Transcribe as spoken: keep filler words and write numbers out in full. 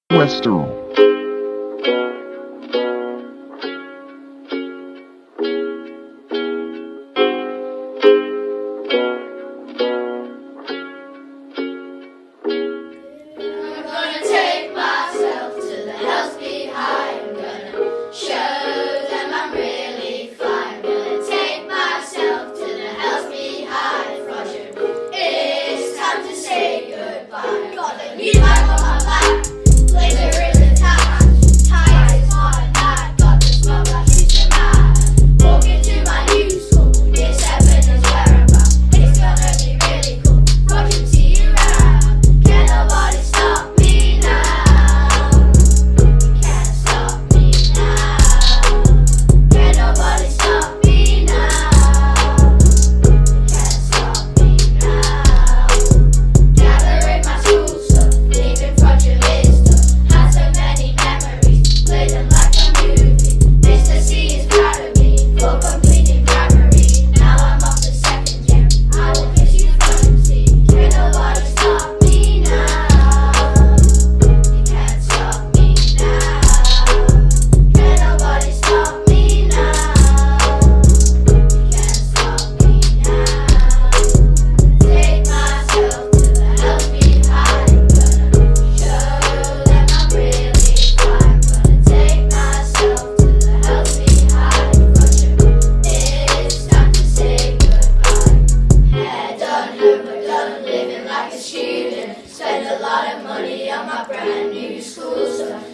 Western. I'm gonna take myself to the hills behind. I'm gonna show them I'm really fine. Gonna take myself to the hills behind. Roger, it's time to say goodbye. Gotta leave my on my back. Later in the town, tired is hot and hot. Got the smell that she's a man. Walking to my new school, year seven is where I'm at. It's gonna be really cool. Roger, see you around. Can nobody stop me now? Can't stop me now. Can nobody stop me now? Can't stop me now. Gathering my school stuff, leaving Roger Lister. Had so many memories, played them like a movie. Mister C is proud of me for completing primary. Now I'm off to secondary. I will kiss you front and see. Can nobody stop me now? You can't stop me now. Can nobody stop me now? You can't stop me now. Take myself to the hills behind. Gonna show them I'm really fine. Gonna take myself to the hills behind. Roger, it's time to say goodbye. Head on Herbert done, living like a student. Spend a lot of money on my brand new school stuff.